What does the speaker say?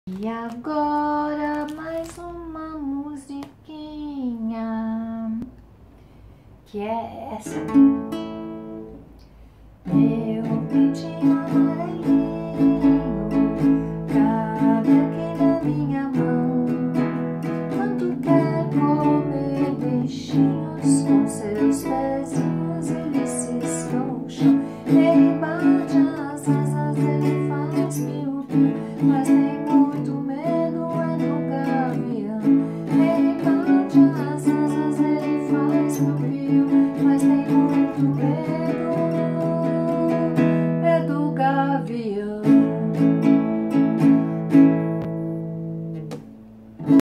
E agora mais uma musiquinha, que é essa. Meu pintinho amarelinho cabe aqui na minha mão. Quando quer comer bichinhos, com seus pezinhos ele cisca o chão. Ele bate as asas, ele faz piu-piu, mas tem muito medo é do gavião. Ele bate as asas, ele faz piu-piu, mas tem muito medo.